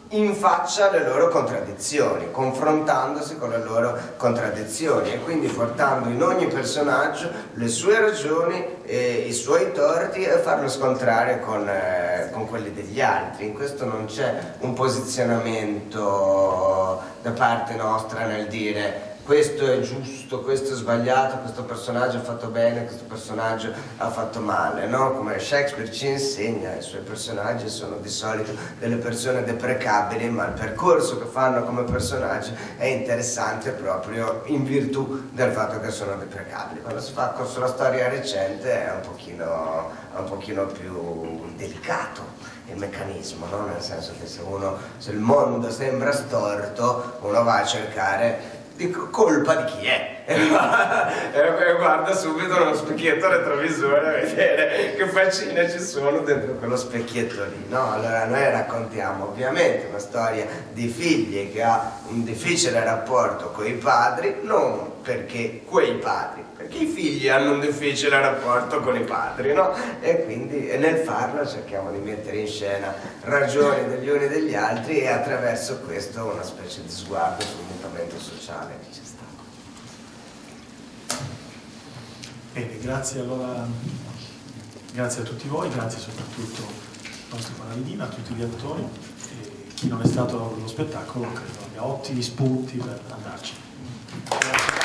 in faccia alle loro contraddizioni, confrontandosi con le loro contraddizioni e quindi portando in ogni personaggio le sue ragioni e i suoi torti e farlo scontrare con quelli degli altri. In questo non c'è un posizionamento da parte nostra nel dire questo è giusto, questo è sbagliato, questo personaggio ha fatto bene, questo personaggio ha fatto male, no? Come Shakespeare ci insegna, i suoi personaggi sono di solito delle persone deprecabili, ma il percorso che fanno come personaggi è interessante proprio in virtù del fatto che sono deprecabili. Quando si fa sulla storia recente è un pochino più delicato il meccanismo, no? Nel senso che se il mondo sembra storto, uno va a cercare colpa di chi è e guarda subito nello specchietto retrovisore a vedere che faccine ci sono dentro quello specchietto lì, no? Allora noi raccontiamo ovviamente una storia di figli che ha un difficile rapporto con i padri, non perché quei padri, perché i figli hanno un difficile rapporto con i padri, no? E quindi nel farlo cerchiamo di mettere in scena ragioni degli uni e degli altri e attraverso questo una specie di sguardo sul mutamento sociale che c'è stato. Bene, grazie allora, grazie a tutti voi, grazie soprattutto al nostro Paladino, a tutti gli attori e chi non è stato allo spettacolo credo abbia ottimi spunti per andarci. Grazie.